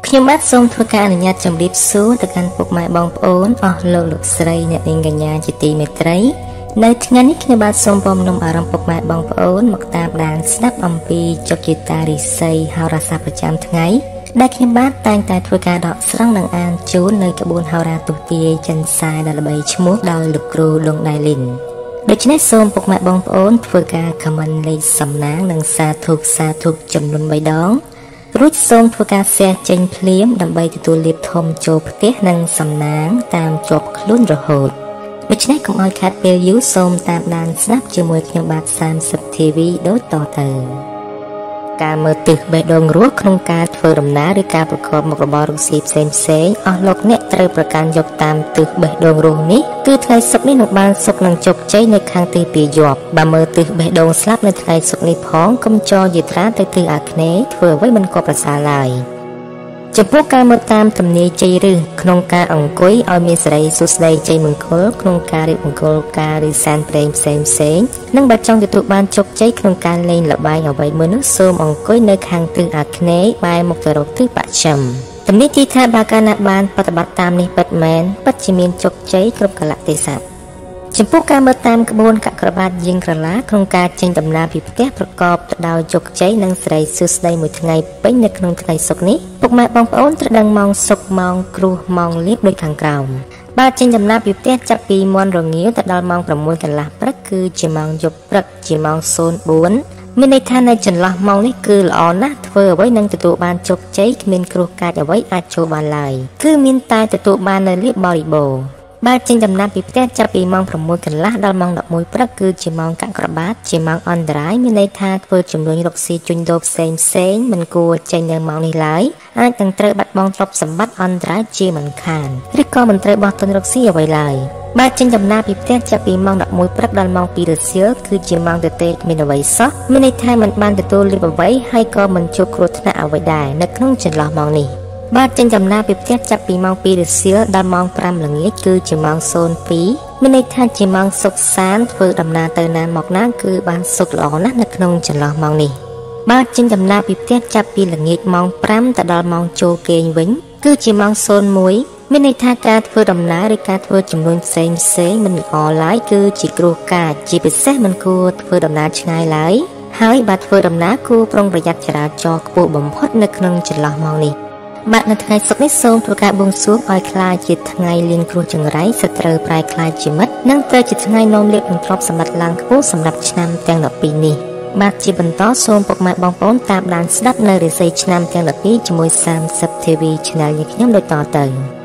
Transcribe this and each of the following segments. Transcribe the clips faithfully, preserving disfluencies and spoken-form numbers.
ខ្ញុំបាទសូមធ្វើការអនុញ្ញាតជម្រាបសួរទៅកាន់ពុកម៉ែបងប្អូនអស់លោកលោកស្រីអ្នកនាងកញ្ញាជាទីមេត្រីនៅថ្ងៃនេះខ្ញុំបាទសូមបំណុំអារម្មណ៍ពុកម៉ែបងប្អូនមកតាមដានស្ដាប់អំពីចុចតារិស័យហោរាសាស្ត្រប្រចាំថ្ងៃដែលខ្ញុំបាទតែងតែធ្វើការដកស្រង់និងអានជូននៅក្បួនហោរាទស្សទាយចិនសាយដែលល្បីឈ្មោះដោយលោកគ្រូលងដៃលីនដូច្នេះសូមពុកម៉ែបងប្អូនធ្វើការ comment លេខសំណាងនិងសាធុសាធុចំនួនបីដងរួចសូមធ្វើការ share ចេញភ្លាមដើម្បីទទួលលាភធំចូលផ្ទះនិងសំណាងតាមជាប់ខ្លួនរហូតដូច្នេះកុំឲ្យខាតពេលយូរសូមតាមដានស្ដាប់ជាមួយខ្ញុំបាទសាមសិប ធី វី ដូចតទៅការមើលទិសបេះដូងរស់ក្នុងការធ្វើដំណើរឬការប្រកបមុខរបររកស៊ីផ្សេងផ្សេងអស់លោកអ្នកត្រូវប្រកាន់យកតាមទិសបេះដូងរស់នេះគឺថ្ងៃសុក្រនេះនឹងបានសុខនឹងជោគជ័យនៅខាងទីពីរយប់បើមើលទិសបេះដូងស្លាប់នៅថ្ងៃសុក្រនេះផងកុំចោលយាត្រាទៅទិសអាគ្នេយ៍ធ្វើអ្វីមិនក៏ប្រសើរឡើយចំពោះការមើលតាមទំនាយជ័យឬក្នុងការអង្គុយឲ្យមានសេរីសុស្ដីជ័យមង្គលក្នុងការរៀបមង្គលការឬសែនព្រេងផ្សេងផ្សេងនិងបើចង់ទទួលបានជោគជ័យក្នុងការលេងល្បែងអ្វីមួយនោះសូមអង្គុយនៅខាងទិសអាគ្នេយ៍បែរមុខទៅរកទិសបស្ចិមទំនាយទីថាបើកាលណាបានបប្រតិបត្តិតាមនេះពិតមែនពិតជាមានជោគជ័យគ្រប់កលៈទេសៈចំពោះការមើលតាមក្បួនកក្របាតយាងក្រឡាក្នុងការចេញដំណើរពីផ្ទះប្រកបទៅដោយជោគជ័យនិងសេរីសុស្ដីមួយថ្ងៃពេញនៅក្នុងថ្ងៃសុក្រនេះពុកម៉ែបងប្អូនត្រូវដឹងម៉ោងសុក្រម៉ោងគ្រោះម៉ោងលៀបដូចខាងក្រោមបើចេញដំណើរពីផ្ទះចាប់ពីមាន់រងាវទៅដល់ម៉ោងប្រាំមួយកន្លះព្រឹកគឺជាម៉ោងយប់ព្រឹកជាម៉ោងศูនย์បួនមានន័យថានៅចន្លោះម៉ោងនេះគឺល្អណាស់ធ្វើអ្វីនឹងទទួលបានជោគជ័យគ្មានគ្រោះកាចអ្វីអាចចូលបានឡើយគឺមានតែទទួលបាននៅលៀបបរិបូរណ៍បើចេញដំណើរពីផ្ទះចាប់ពីម៉ោងប្រាំមួយកន្លះដល់ម៉ោងដប់មួយព្រឹកគឺជាម៉ោងកក្របាតជាម៉ោងអន្តរាយមានន័យថាធ្វើជំនួញរកស៊ីជួញដូរផ្សេងផ្សេងមិនគួរចេញនៅម៉ោងនេះឡើយអាចនឹងត្រូវបាត់បង់ទ្រព្យសម្បត្តិអន្តរាយជាមិនខានឬក៏មិនត្រូវបោះទុនរកស៊ីអ្វីឡើយបើចេញដំណើរពីផ្ទះចាប់ពីម៉ោងដប់មួយព្រឹកដល់ម៉ោងពីររសៀលគឺជាម៉ោងទទេគ្មានអ្វីសោះមានន័យថាមិនបានទទួលលាភអ្វីហើយក៏មិនជួបគ្រោះថ្នាក់អ្វីដែរនៅក្នុងចន្លោះម៉ោងនេះបាទចេញដំណើរពីផ្ទះចាប់ពីម៉ោងពីររសៀលដល់ម៉ោងប្រាំល្ងាចគឺជាម៉ោងศูនย์ពីរមានន័យថាជាម៉ោងសុខសាន្តធ្វើដំណើរទៅណាមកណាគឺបានសុខល្អណាស់នៅក្នុងចន្លោះម៉ោងនេះបាទចេញដំណើរពីផ្ទះចាប់ពីល្ងាចម៉ោងប្រាំទៅដល់ម៉ោងចូលគេងវិញគឺជាម៉ោងศูนย์មួយមានន័យថាការធ្វើដំណើរឬការធ្វើជំនួញផ្សេងផ្សេងមិនល្អឡើយគឺជាគ្រោះកាចជាពិសេសមិនគួរធ្វើដំណើរឆ្ងាយឡើយហើយបាទធ្វើដំណើរគួរប្រុងប្រយ័ត្នចរាចរណ៍ខ្ពស់បំផុតនៅក្នុងចន្លោះម៉ោងនេះបាទនៅថ្ងៃសុក្រនេះសូមធ្វើការបួងសួងឲ្យខ្លាចជាថ្ងៃលៀងគ្រោះចង្រៃសត្រូវប្រែខ្លាចជាមិត្តនិងត្រូវជាថ្ងៃនាំលាភនិងទ្រព្យសម្បត្តិឡើងខ្ពស់សម្រាប់ឆ្នាំទាំងដប់ពីរនេះបាទជាបន្តសូមពុកម៉ែបងប្អូនតាមដានស្ដាប់នៅរាសីឆ្នាំទាំងដប់ពីរជាមួយសាមសិប ធី វី Channel នេះខ្ញុំដូចតទៅ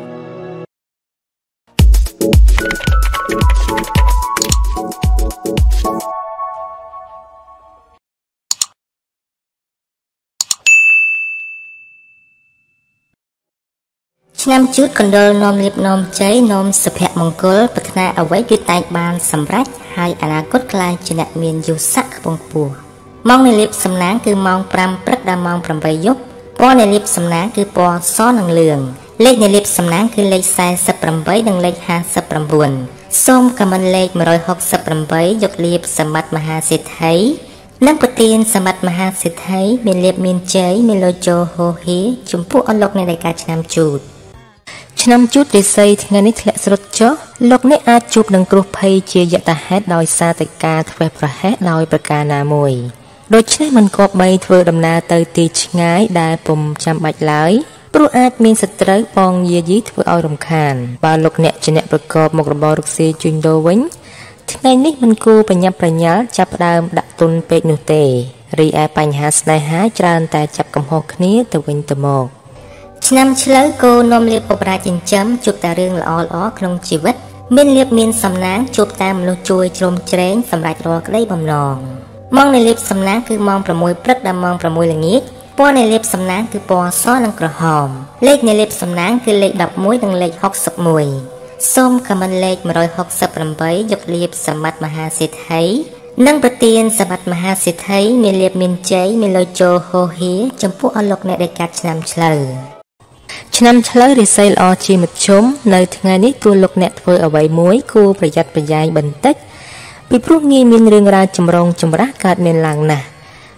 ឆ្នាំជូតកណ្ដុរនាំលាភនាំជ័យនាំសុភមង្គលប្រាថ្នាអ្វីគឺតែងបានសម្រេចហើយអនាគតខ្លាយជាអ្នកមានយុស័ក្តិខ្ពង់ខ្ពស់ម៉ោងនៃលាភសំណាងគឺម៉ោងប្រាំព្រឹកដល់ម៉ោងប្រាំបីយប់ពណ៌នៃលាភសំណាងគឺពណ៌សនិងលឿងលេខនៃលាភសំណាងគឺលេខសែសិបប្រាំបីនិងលេខห้าสิบเก้าសូមខមមិនលេខមួយហុកសិបប្រាំយកលាភសម្បត្តិមហាសេដ្ឋីនិងប្រទានសម្បត្តិមហាសេដ្ឋីមានលាភមានជ័យមានលោជោហូហៀចំពោះអស់លោកអ្នកដែលកើតឆ្នាំជូតឆ្នាំជូតរិស័យថ្ងៃនេះធ្លាក់ស្រុតចុះលោកអ្នកអាចជួបនឹងគ្រោះភ័យជាយថាហេតុដោយសារតែការធ្វេសប្រហែសដោយប្រការណាមួយដូច្នេះមិនគប្បីធ្វើដំណើរទៅទីឆ្ងាយដែលពុំចាំបាច់ឡើយព្រោះអាចមានសត្រូវបងយាយីធ្វើឲ្យរំខានបើលោកអ្នកជាអ្នកប្រកបមុខរបររកស៊ីជួញដូរវិញថ្ងៃនេះមិនគួរប្រញាប់ប្រញាល់ចាប់ផ្ដើមដាក់ទុនពេកនោះទេរីឯបញ្ហាស្នេហាច្រើនតែចាប់កំហុសគ្នាទៅវិញទៅមកឆ្នាំឆ្លូវគោនាំលាភបប្រាចិញ្ចឹមជួបតែរឿងល្អល្អក្នុងជីវិតមានលាភមានសំណាងជួបតែមនុស្សជួយជ្រោមជ្រែងសម្រាប់រាល់ក្តីបំណងម៉ោងនៃលាភសំណាងគឺម៉ោងប្រាំមួយព្រឹកដល់ម៉ោងប្រាំមួយល្ងាចពណ៌នៃលាភសំណាងគឺពណ៌សនិងក្រហមលេខនៃលាភសំណាងគឺលេខដប់មួយនិងលេខហុកសិបមួយសូមខមមិនលេខមួយហុកសិបប្រាំយកលាភសម្បត្តិមហាសេដ្ឋីនិងប្រទានសម្បត្តិមហាសេដ្ឋីមានលាភមានជ័យមានលោជោហូហៀចំពោះអស់លោកអ្នកដែលកើតឆ្នាំឆ្លូវឆ្នាំឆ្លូវរិស័យល្អជាមធ្យមនៅថ្ងៃនេះគួរលោកអ្នកធ្វើអ្វីមួយគួរប្រយ័ត្នប្រយែងបន្តិចពីព្រោះងាយមានរឿងរ៉ាវចម្រូងចម្រាសកើតមានឡើងណាស់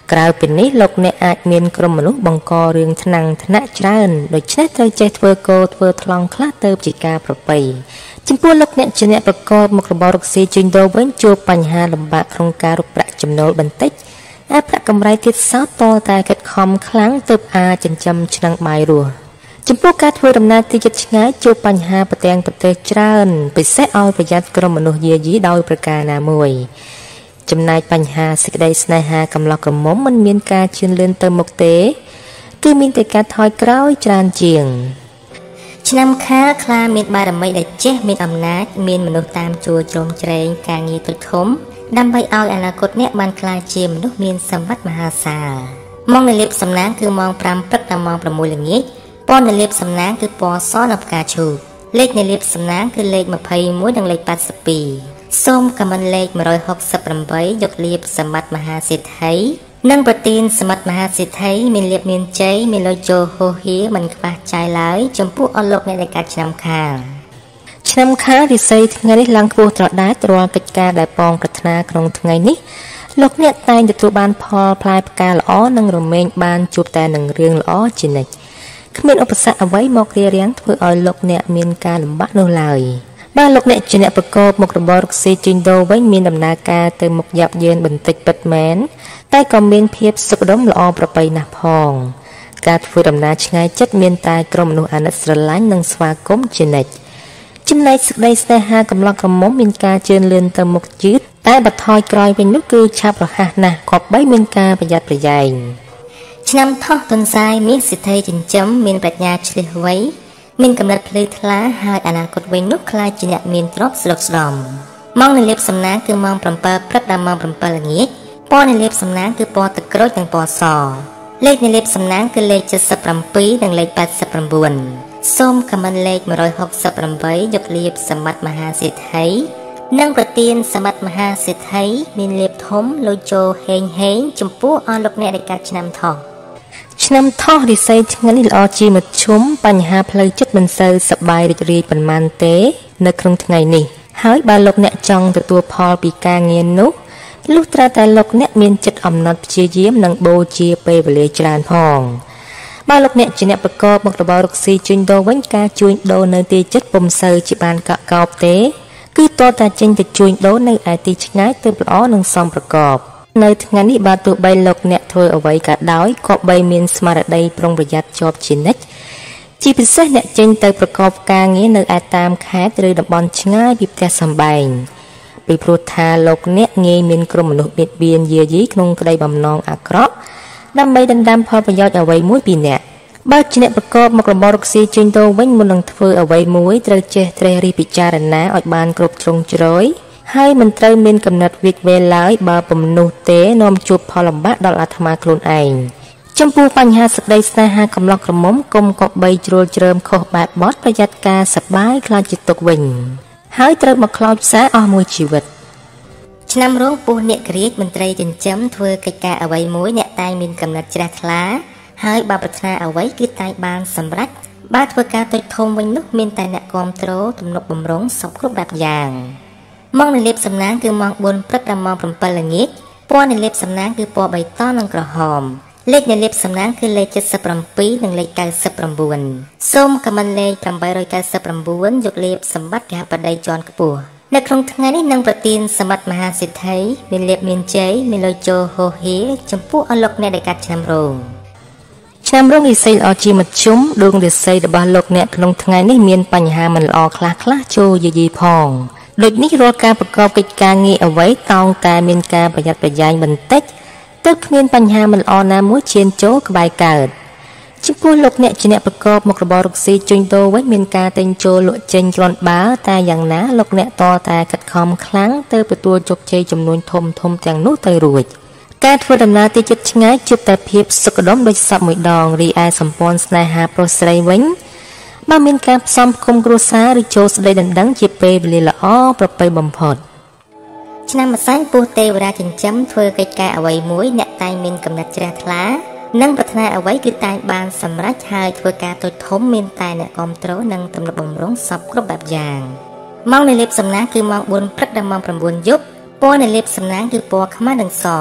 ក្រៅពីនេះលោកអ្នកអាចមានក្រុមមនុស្សបង្ករឿងថ្នាំងថ្នាក់ច្រើនដូច្នេះត្រូវចេះធ្វើកោធ្វើថ្លង់ខ្លះទៅជាការប្រពៃចំពោះលោកអ្នកជាអ្នកប្រកបមុខរបររកស៊ីជួញដូរវិញជួបបញ្ហាលំបាកក្នុងការរកប្រាក់ចំណូលបន្តិចហើយប្រាក់កម្រៃទៀតសោតតតែខិតខំខ្លាំងទើបអាចចិញ្ចឹមឆ្នាំងបាយរស់ចំពោះការធ្វើដំណើរទីជិតឆ្ងាយជួបបញ្ហាប្រទាំងប្រទេសច្រើនពិសេសឲ្យប្រយ័ត្នក្រុមមនុស្សយាយីដោយប្រការណាមួយចំណែកបញ្ហាសេចក្តីស្នេហាកំឡោះក្រមុំមិនមានការជឿនលឿនទៅមុខទេគឺមានតែការថយក្រោយច្រើនជាងឆ្នាំខាលខ្លាមានបារមីដែលចេះមានអំណាចមានមនុស្សតាមជួរជ្រោមជ្រែងការងារទុច្ចធំដើម្បីឲ្យអនាគតអ្នកបានក្លាយជាមនុស្សមានសម្បត្តិមហាសាលម៉ោងនៃលាភសំណាងគឺម៉ោងប្រាំព្រឹកដល់ម៉ោងប្រាំមួយល្ងាចពណ៌នៃលាភសំណាងគឺពណ៌សនិងផ្កាឈូកលេខនៃលាភសំណាងគឺលេខម្ភៃមួយនិងលេខប៉ាត់សិបពីរសូមខមមិនលេខមួយហកប្រាំeightយកលាភសម្បត្តិមហាសេដ្ឋីនិងប្រទានសម្បត្តិមហាសេដ្ឋីមានលាភមានជ័យមានលុយចូលហូហៀមិនខ្វះចាយឡើយចំពោះអស់លោកអ្នកដែលកាត់ឆ្នាំខាលឆ្នាំខាលរិស័យថ្ងៃនេះឡើងខ្ពស់ត្រដែតរាល់កិច្ចការដែលប៉ងប្រាថ្នាក្នុងថ្ងៃនេះលោកអ្នកតែងទទួលបានផលផ្លែផ្កាល្អនិងរមែងបានជួបតែនឹងរឿងល្អជានិច្ចគ្មានឧបសគ្គអ្វីមករារាំងធ្វើឲ្យលោកអ្នកមានការលំបាកនោះឡើយបាទលោកអ្នកជាអ្នកប្រកបមុខរបររកស៊ីជួញដូរវិញមានដំណើរការទៅមុខយ៉ាប់យ៉ឺនបន្តិចពិតមែនតែក៏មានភាពសុខដុមល្អប្រពៃណាស់ផងការធ្វើដំណើរឆ្ងាយចិត្តមានតែក្រុមមនុស្សអាណិតស្រឡាញ់និងស្វាគមន៍ជានិច្ចចំណែកសេចក្តីស្នេហាកំឡោះក្រមុំមានការជឿនលឿនទៅមុខយឺតតែបថយក្រោយវិញនោះគឺឆាប់រហ័សណាស់គប្បីមានការប្រយ័ត្នប្រយែងឆ្នាំថោះទុនសាយមានសិទ្ធិចិញ្ចឹមមានប្រាជ្ញាឆ្លៀសវៃមានកំណត់ភ្លឺថ្លាហើយអនាគតវិញនោះខ្លាចជាអ្នកមានទ្រព្យស្រុកស្ដំម៉ោងនៃលាភសំណាងគឺម៉ោងប្រាំbảyព្រឹកដល់ម៉ោងប្រាំbảyល្ងាចពណ៌នៃលាភសំណាងគឺពណ៌ទឹកក្រូចនិងពណ៌សលេខនៃលាភសំណាងគឺលេខ七十七និងលេខ八十九សូមខមមិនលេខមួយហកប្រាំeightយកលាភសម្បត្តិមហាសេដ្ឋីនិងប្រទានសម្បត្តិមហាសេដ្ឋីមានលាភធំលុយចូលហេងហេងចំពោះអស់លោកអ្នកដែលកាត់ឆ្នាំថោះឆ្នាំថោះរិស័យថ្ងៃនេះល្អជាមធ្យមបញ្ហាផ្លូវចិត្តមិនសូវសប្បាយរីករាយប៉ុន្មានទេនៅក្នុងថ្ងៃនេះហើយបើលោកអ្នកចង់ទទួលផលពីការងារនោះលុះត្រាតែលោកអ្នកមានចិត្តអំណត់ព្យាយាមនិងបូជាពេលវេលាច្រើនផងបើលោកអ្នកជាអ្នកប្រកបមុខរបររកស៊ីជួញដូរវិញការជួញដូរនៅទីជិតពុំសូវជាបានកក់កោបទេគឺតើតាចេញទៅជួញដូរនៅឯទីឆ្ងាយទើបល្អនិងសមប្រកបនៅថ្ងៃនេះបើទោះបីលោកអ្នកធ្វើអ្វីក៏ដោយក៏បីមានស្មារតីប្រុងប្រយ័ត្នជាប់ជានិច្ចជាពិសេសអ្នកចេញទៅប្រកបការងារនៅឯតាមខេត្តឬតំបន់ឆ្ងាយពីផ្ទះសម្បែងពីព្រោះថាលោកអ្នកងាយមានក្រុមមនុស្សបៀតបៀនយាយីក្នុងក្តីបំណងអាក្រក់ដើម្បីដណ្ដើមផលប្រយោជន៍អ្វីមួយពីអ្នកបើជាអ្នកប្រកបមុខរបររកស៊ីជួញដូរវិញមុននឹងធ្វើអ្វីមួយត្រូវចេះត្រិះរិះពិចារណាឲ្យបានគ្រប់ជ្រុងជ្រោយហើយមិនត្រូវមានកំណត់វិកវេលឡើយបើពំនោះទេនាំជួបផលលំបាកដល់អាត្មាខ្លួនឯងចំពោះបញ្ហាសេចក្តីស្នេហាកំឡោះក្រមុំគុំក៏បីជ្រួលជ្រើមខុសបែបបត់ប្រយ័ត្នការសប្បាយខ្លាចជាទុកវិញហើយត្រូវមកខ្លោចផ្សាអស់មួយជីវិតឆ្នាំរោងពោះអ្នកក្រៀកមន្ត្រីចិញ្ចឹមធ្វើកិច្ចការអ្វីមួយអ្នកតែងមានកំណត់ជ្រះថ្លាហើយបើប្រាថ្នាអ្វីគឺតែងបានសម្រេចបើធ្វើការតូចធំវិញនោះមានតែអ្នកគាំទ្រទំនុកបំរុងសពគ្រប់បែបយ៉ាងម៉ោងនៃលាភសំណាងគឺម៉ោងbốnព្រឹកដល់ម៉ោងbảyល្ងាចពណ៌នៃលាភសំណាងគឺពណ៌បៃតងនិងក្រហមលេខនៃលាភសំណាងគឺលេខ七十七និងលេខ九十九សូមខមមិនលេខeight九九យកលាភសម្បត្តិកហបតីជាន់ខ្ពស់នៅក្នុងថ្ងៃនេះនឹងប្រទានសម្បត្តិមហាសេដ្ឋីមានលាភមានជ័យមានលុយចូលហូហៀចំពោះអស់លោកអ្នកដែលកាត់ឆ្នាំរោងឆ្នាំរោងរិស័យល្អជាមធ្យមដួងរិស័យរបស់លោកអ្នកក្នុងថ្ងៃនេះមានបញ្ហាមិនល្អខ្លះខ្លះចូលយាយីផងដូចនេះរាល់ការប្រកបកិច្ចការងារអ្វីតោងតែមានការប្រយ័ត្នប្រយែងបន្តិចទើបគ្មានបញ្ហាមិនល្អណាមួយឈានចូលក្បែរកើតចំពោះលោកអ្នកជាអ្នកប្រកបមុខរបររកស៊ីជួញដូរវិញមានការទិញចូលលក់ចេញគ្រាន់បើតែយ៉ាងណាលោកអ្នកតតែខិតខំខ្លាំងទៅទទួលជោគជ័យចំនួនធំធំទាំងនោះទៅរួចការធ្វើដំណើរទីជិតឆ្ងាយជួបតែភាពសុខដុមដូចសពមួយដងរីឯសម្ព័ន្ធស្នេហាប្រុសស្រីវិញបើមានការផ្សំគុំគ្រួសារឬចូលស្ដីដណ្ដឹងជាពេលវេលាល្អប្រពៃបំផុតឆ្នាំម្សាញ់ពោះទេវតាចិញ្ចឹមធ្វើកិច្ចការអ្វីមួយអ្នកតែងមានកំណត់ជ្រះថ្លានិងប្រាថ្នាអ្វីគឺតែងបានសម្រេចហើយធ្វើការតូចធំមានតែអ្នកគាំទ្រនិងទំនុកបំរុងសពគ្រប់បែបយ៉ាងម៉ោងនៃលាភសំណាងគឺម៉ោងbốnព្រឹកដល់ម៉ោងnineយប់ពណ៌នៃលាភសំណាងគឺពណ៌ខ្មៅនិងស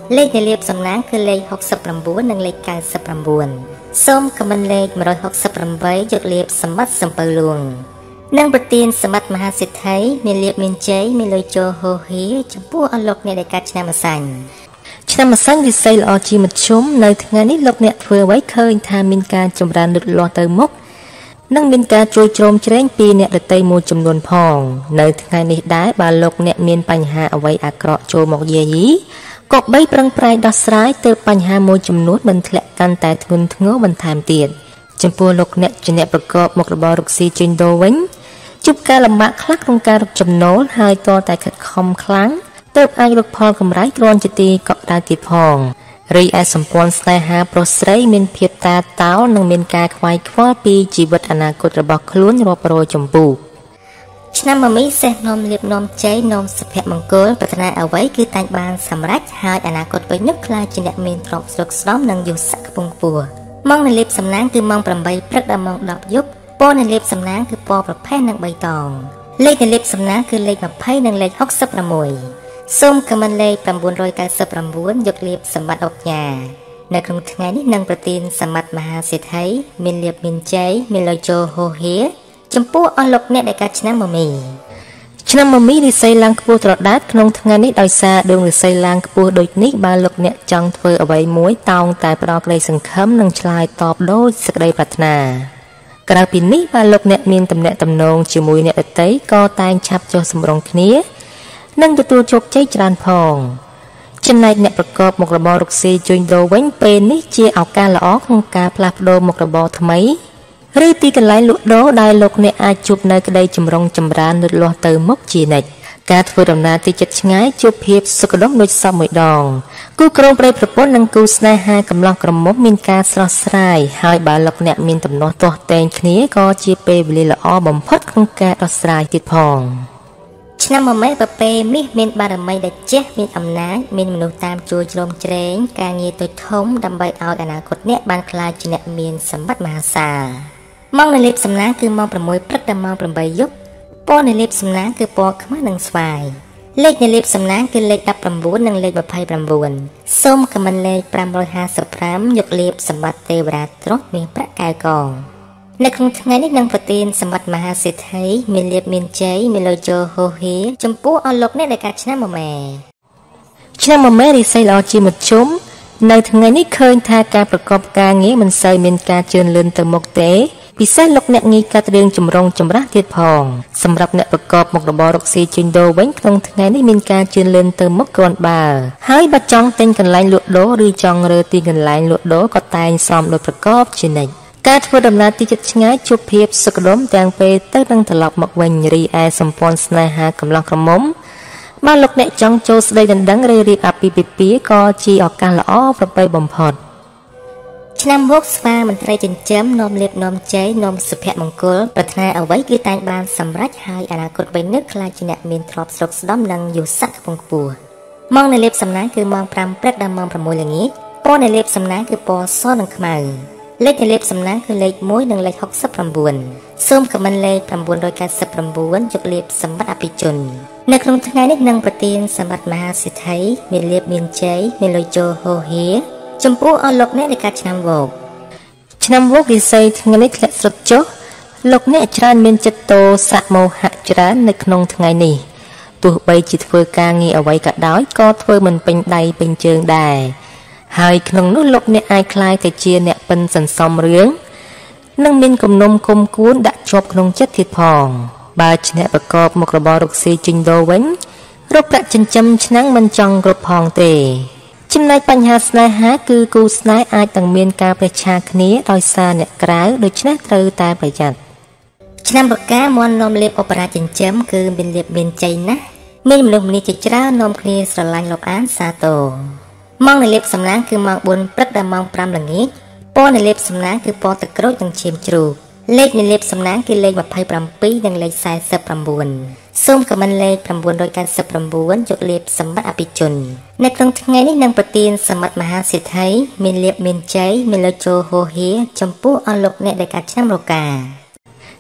លេខនៃលាភសំណាងគឺលេខหกสิบเก้าនិងលេខเก้าสิบเก้าសូមខមមិនលេខmột trăm sáu mươi八យកលាភសម្បត្តិសំពៅលួងនិងប្រទានសម្បត្តិមហាសិទ្ធិមានលាភមានជ័យមានលុយចូលហូហៀចំពោះអស់លោកអ្នកដែលកើតឆ្នាំម្សាញ់ឆ្នាំម្សាញ់វិស័យល្អជាមធ្យមនៅថ្ងៃនេះលោកអ្នកធ្វើអ្វីឃើញថាមានការចម្រើនលូតលាស់ទៅមុខនិងមានការជួយជ្រោមជ្រែងពីអ្នកដទៃមួយចំនួនផងនៅថ្ងៃនេះដែរបើលោកអ្នកមានបញ្ហាអ្វីអាក្រក់ចូលមកយាយីក៏បីប្រឹងប្រែងដោះស្រាយទៅបញ្ហាមួយចំនួនមិនធ្លាក់កាន់តែធ្ងន់ធ្ងរបន្ថែមទៀតចំពោះលោកអ្នកជាអ្នកប្រកបមុខរបររកស៊ីជួញដូរវិញជួបការលំបាកខ្លះក្នុងការរកចំណូលហើយតតែខិតខំខ្លាំងទើបអាចរកផលកម្រៃគ្រាន់ជាទីកក់ដៅទៀតផងរីឯសម្ព័ន្ធស្នេហាប្រុសស្រីមានភាពតាតោនិងមានការខ្វាយខ្វល់ពីជីវិតអនាគតរបស់ខ្លួនរាប់រយចម្ពោះឆ្នាំមមីសេះនាំលៀបនាំជ័យនាំសុភមង្គលប្រាថ្នាអ្វីគឺតែងបានសម្រេចហើយអនាគតវិញនឹកខ្លាចជាអ្នកមានទ្រព្យស្រុកស្ដំនិងយុស័ក្តិខ្ពង់ខ្ពស់ម៉ោងនៃលៀបសំណាងគឺម៉ោងប្រាំបីព្រឹកដល់ម៉ោងដប់យប់ពណ៌នៃលៀបសំណាងគឺពណ៌ប្រផេះនិងបៃតងលេខនៃលៀបសំណាងគឺលេខยี่สิบនិងលេខหกสิบหกសូមខមមិនលេខเก้าเก้าเก้าយកលាភសម្បត្តិអុកញ៉ានៅក្នុងថ្ងៃនេះនឹងប្រទានសម្បត្តិមហាសិទ្ធិមានលាភមានជ័យមានលុយចូលហូហៀចំពោះអស់លោកអ្នកដែលកើតឆ្នាំមមីឆ្នាំមមីរិស័យឡើងខ្ពស់ត្រដាតក្នុងថ្ងៃនេះដោយសារដួងរិស័យឡើងខ្ពស់ដូចនេះបើលោកអ្នកចង់ធ្វើអ្វីមួយតោងតែផ្ដល់ក្តីសង្ឃឹមនិងឆ្លើយតបដោយសេចក្តីប្រាថ្នាក្រៅពីនេះបើលោកអ្នកមានទំនាក់ទំនងជាមួយអ្នកដទៃក៏តែងឆាប់ចុះសម្រុងគ្នានិងទទួលជោគជ័យច្រើនផងចំណែកអ្នកប្រកបមុខរបររកស៊ីជួញដូរវិញពេលនេះជាឱកាសល្អក្នុងការផ្លាស់ប្ដូរមុខរបរថ្មីឬទីកន្លែងលក់ដូរដែលលោកអ្នកអាចជួបនៅក្តីចម្រុងចម្រើនលូតលាស់ទៅមុខជានិច្ចការធ្វើដំណើរទីជិតឆ្ងាយជួបភាពសុខដុមដូចសពមួយដងគូក្រងប្រិយប្រពន្ធនិងគូស្នេហាកំឡោះក្រមុំមានការស្រស់ស្រាយហើយបើលោកអ្នកមានទំនាស់ទាស់ទែងគ្នាក៏ជាពេលវេលាល្អបំផុតក្នុងការដោះស្រាយទៀតផងឆ្នាំមមេប្រពេមាសមានបារមីដែលចេះមានអំណាចមានមនុស្សតាមជួយជ្រោមជ្រែងការងារតូចធំដើម្បីឲ្យអនាគតអ្នកបានក្លាយជាអ្នកមានសម្បត្តិមហាសាលម៉ោងនៃលាភសំណាងគឺម៉ោងsáuព្រឹកដល់ម៉ោងtámយប់ពណ៌នៃលាភសំណាងគឺពណ៌ខ្មៅនិងស្វាយលេខនៃលាភសំណាងគឺលេខ19និងលេខ29សូមខមមិនលេខfive five fiveយកលាភសម្បត្តិទេវតាទ្រព្យមានប្រាក់កែវកងនៅក្នុងថ្ងៃនេះនឹងប្រទានសម្បត្តិមហាសិទ្ធិមានលាភមានជ័យមានលុយចូលហូហៀចំពោះអស់លោកអ្នកដែលកើតឆ្នាំមមែឆ្នាំមមែរិស័យល្អជាមធ្យមនៅថ្ងៃនេះឃើញថាការប្រកបការងារមិនសូវមានការជឿនលឿនទៅមុខទេពិសេសលោកអ្នកងាយកាត់រឿងចម្រុងចម្រាស់ទៀតផងសម្រាប់អ្នកប្រកបមុខរបររកស៊ីជួញដូរវិញក្នុងថ្ងៃនេះមានការជឿនលឿនទៅមុខគ្រាន់បើហើយបើចង់ទិញកន្លែងលក់ដូរឬចង់រើទីកន្លែងលក់ដូរក៏តែងសមដោយប្រកបជានិច្ចការធ្វើដំណើរទីជិតឆ្ងាយជួបភាពសុខដុមទាំងពេលទៅនិងត្រឡប់មកវិញរីឯសម្ព័ន្ធស្នេហាកំឡោះក្រមុំបើលោកអ្នកចង់ចូលស្ដីដណ្ដឹងឬរៀបអាពាហ៍ពិពាហ៍ក៏ជាឱកាសល្អប្រពៃបំផុតឆ្នាំវោកស្វាមន្ត្រីចិញ្ចឹមនាំលាភនាំជ័យនាំសុភមង្គលប្រាថ្នាអ្វីគឺតែងបានសម្រេចហើយអនាគតបីនឹកខ្លាចជាអ្នកមានទ្រព្យស្រុកស្ដំនិងយុស័ក្តិខ្ពង់ខ្ពស់ម៉ោងនៃលាភសំណាងគឺម៉ោងfiveព្រឹកដល់ម៉ោងsixល្ងាចពណ៌នៃលាភសំណាងគឺពណ៌សនិងខ្មៅលេខនៃលាភសំណាងគឺលេខoneនិងលេខหกสิบเก้าសូមខមមិនលេខnine九九九យកលាភសម្បត្តិអភិជននៅក្នុងថ្ងៃនេះនឹងប្រទានសម្បត្តិមហាសិទ្ធិមានលាភមានជ័យមានលុយចូលហូហៀចំពោះអស់លោកអ្នកដែលកើតឆ្នាំវោកឆ្នាំវោករិស័យថ្ងៃនេះធ្លាក់ស្រុតចុះលោកអ្នកច្រើនមានចិត្តតោសៈមោហៈច្រើននៅក្នុងថ្ងៃនេះទោះបីជាធ្វើការងារអ្វីក៏ដោយក៏ធ្វើមិនពេញដៃពេញជើងដែរហើយក្នុងនោះលោកអ្នកអាចคล้ายទៅជាអ្នកប៉ិនសន្សំរឿងនិងមានគំនុំគុំគួនដាក់ជាប់ក្នុងចិត្តទៀតផងបើជាអ្នកប្រកបមុខរបររកស៊ីជួញដូរវិញរកប្រាក់ចិញ្ចឹមឆ្នាំងមិនចង់គ្រប់ផងទេចំណែកបញ្ហាស្នេហាគឺគូស្នេហ៍អាចនឹងមានការប្រឆាគ្នាដោយសារអ្នកក្រៅដូច្នេះត្រូវតែប្រយ័ត្នឆ្នាំបកាមន់នាំលេបអបរាចិញ្ចឹមគឺមានលេបមានជ័យណាស់មានមនុស្សម្នាជាច្រើននាំគ្នាស្រឡាញ់លោកអានសាទរម៉ោងនៃលេបសំណាងគឺម៉ោងfourព្រឹកដល់ម៉ោងfiveល្ងាចពណ៌នៃលេបសំណាងគឺពណ៌ទឹកក្រូចនិងឈាមជ្រូកលេខនៃលេបសំណាងគឺលេខtwenty-sevenនិងលេខforty-nineសូមខមមិនលេខnine九九九យកលាភសម្បត្តិអភិជននៅក្នុងថ្ងៃនេះនឹងប្រទានសម្បត្តិមហាសិទ្ធិមានលាភមានជ័យមានលុយចូលហូហៀចំពោះអស់លោកអ្នកដែលកើតឆ្នាំរកា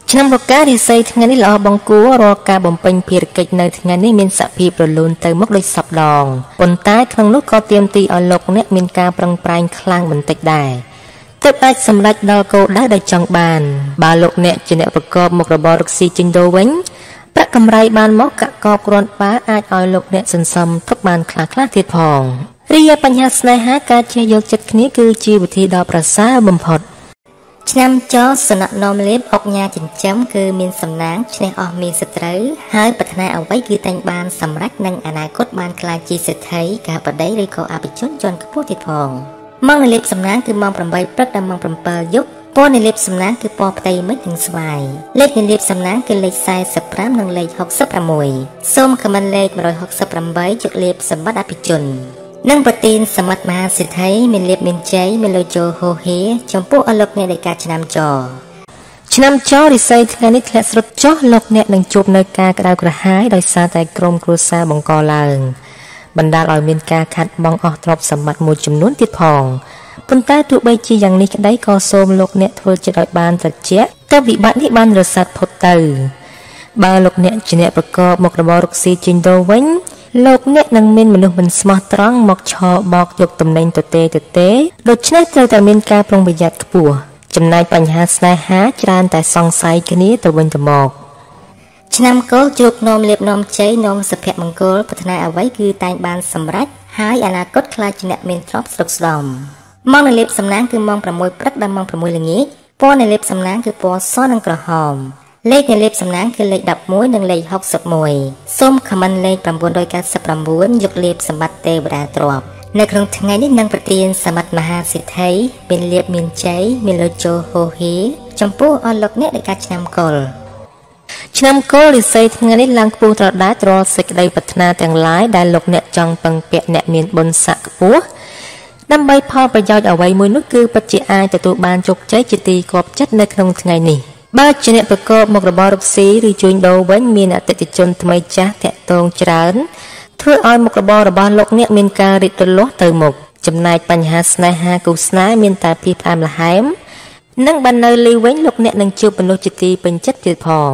ឆ្នាំរការិស័យថ្ងៃនេះល្អបង្គួររកការបំពេញភារកិច្ចនៅថ្ងៃនេះមានសភាពរលូនទៅមុខដោយសពដងប៉ុន្តែក្នុងនោះក៏ទាមទារឲ្យលោកអ្នកមានការប្រឹងប្រែងខ្លាំងបន្តិចដែរទើបអាចសម្រេចដល់គោលដៅដែលចង់បានបើលោកអ្នកជាអ្នកប្រកបមុខរបររកស៊ីចិញ្ចោវិញប្រាក់កម្រៃបានមកកាក់កបគ្រាន់បើអាចឲ្យលោកអ្នកសន្សំទុកបានខ្លះៗទៀតផងរីឯបញ្ហាស្នេហាការជះយកចិត្តគ្នាគឺជាវិធីដ៏ប្រសើរបំផុតឆ្នាំចសនៈនំលេបអុកញ៉ាចិញ្ចឹមគឺមានសំណាងឈ្នះអស់មានសត្រូវហើយប្រាថ្នាអ្វីគឺតែងបានសម្រេចនឹងអនាគតបានក្លាយជាសេដ្ឋីកាបតីឬក៏អភិជនជាន់ខ្ពស់ទៀតផងម៉ោងនៃលេបសំណាងគឺម៉ោងប្រាំបីព្រឹកដល់ម៉ោង7យប់ពណ៌នៃលេបសំណាងគឺពណ៌ផ្ទៃមិត្តនិងស្វាយលេខនៃលេបសំណាងគឺលេខសែសិបប្រាំនិងលេខហុកសិបប្រាំមួយសូមខមមិនលេខមួយរយហុកសិបប្រាំបីយកលេបសម្បត្តិអភិជននិងប្រទីនសម្បត្តិមហាសិទ្ធិមានលេបមានជ័យមានលោជោហូហេចំពោះអលុកអ្នកនៃការឆ្នាំចឆ្នាំចរិស័យថ្ងៃនេះធ្លាក់ស្រុតចុះលោកអ្នកនឹងជួបនៅការក្តៅក្រហាយដោយសារតែក្រុមគ្រួសារបង្កឡើងបណ្ដាលឲ្យមានការខាត់បងអស់ទ្រព្យសម្បត្តិមួយចំនួនទៀតផងប៉ុន្តែទោះបីជាយ៉ាងនេះក្តីក៏សូមលោកអ្នកធ្វើចិត្តឲ្យបានត្រជាក់ទៅវិបត្តិនេះបានរសាត់ផុតទៅបើលោកអ្នកជាអ្នកប្រកបមុខរបររកស៊ីចិញ្ចោវិញលោកអ្នកនឹងមានមនុស្សមិនស្មោះត្រង់មកឆោបោកយកតំណែងទទេទទេដូច្នេះត្រូវតែមានការប្រុងប្រយ័ត្នខ្ពស់ចំណែកបញ្ហាស្នេហាច្រើនតែសង្ស័យគ្នាទៅវិញទៅមកឆ្នាំកុលជោគនោមលៀបនោមជ័យនោមសុភមង្គលប្រាថ្នាអ្វីគឺតែងបានសម្រេចហើយអនាគតខ្លាចជាអ្នកមានទ្រព្យស្រុកស្ដំម៉ោងនៃលេបសំណាងគឺម៉ោងប្រាំមួយព្រឹកដល់ម៉ោងប្រាំមួយល្ងាចពណ៌នៃលេបសំណាងគឺពណ៌សនិងក្រហមលេខនៃលេបសំណាងគឺលេខដប់មួយនិងលេខហុកសិបមួយសូមខមមិនលេខ៩៩៩យកលេបសម្បត្តិទេវតាទ្រព្យនៅក្នុងថ្ងៃនេះនឹងប្រទានសម្បត្តិមហាសិទ្ធិមានលេបមានជ័យមានលោជោហូហេចំពោះអស់លោកអ្នកនៃការឆ្នាំកុលឆ្នាំកុលរិស័យថ្ងៃនេះឡើងខ្ពស់ត្រដាត្រសេចក្តីប្រាថ្នាទាំងឡាយដែលលោកអ្នកចង់ពឹងពាក់អ្នកមានបុណ្យស័ក្តិខ្ពស់ដើម្បីផលប្រយោជន៍អ្វីមួយនោះគឺពិតជាអាចទទួលបានជោគជ័យជាទីគាប់ចិត្តនៅក្នុងថ្ងៃនេះបើជាអ្នកប្រកបមុខរបររកស៊ីឬជួញដូរវិញមានអតិថិជនថ្មីចាស់តាក់ទងច្រើនធ្វើឲ្យមុខរបររបស់លោកអ្នកមានការរីករលាស់ទៅមុខចំណែកបញ្ហាស្នេហាគូស្នេហ៍មានតែពីផ្អែមល្ហែមនិងបើនៅលីវិញលោកអ្នកនឹងជួបមនុស្សជាទីពេញចិត្តទៀតផង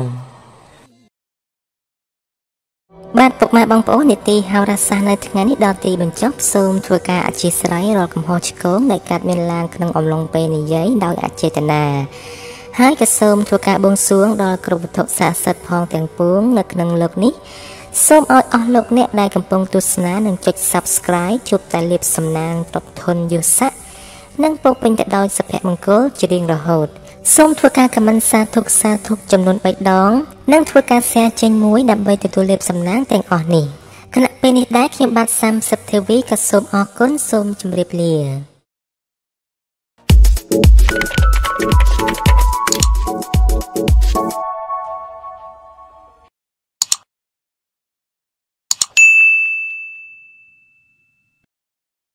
បាទពុកម៉ែបងប្អូននីតិហោរាសាស្ត្រនៅថ្ងៃនេះដល់ទីបញ្ចប់សូមធ្វើការអធិស្ឋានរាល់កំហុសឆ្គងដែលកើតមានឡើងក្នុងអំឡុងពេលនិយាយដោយអចេតនាហើយក៏សូមធ្វើការបួងសួងដល់គ្រប់វត្ថុស័ក្តិសិទ្ធិផងទាំងពួងនៅក្នុងលោកនេះសូមឲ្យអស់លោកអ្នកដែលកំពុងទស្សនានិងចុច Subscribe ជួបតែលាភសំណាងទ្រព្យធនយស័ក្តិនិងពោពេញទៅដោយសុភមង្គលជារៀងរហូតសូមធ្វើការ comment សាធុសាធុចំនួនបីដងនិងធ្វើការ share ចេញមួយដើម្បីទទួលលាភសំណាងទាំងអស់នេះគណៈពេលនេះដែរខ្ញុំបាទសាមសិបធីវីក៏សូមអរគុណសូមជម្រាបលា